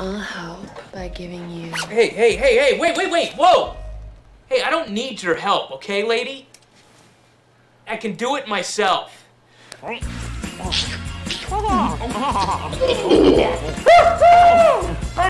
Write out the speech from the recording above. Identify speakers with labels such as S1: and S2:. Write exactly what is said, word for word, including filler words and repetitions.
S1: I'll help by giving you...
S2: Hey, hey, hey, hey, wait, wait, wait, whoa! Hey, I don't need your help, okay, lady? I can do it myself.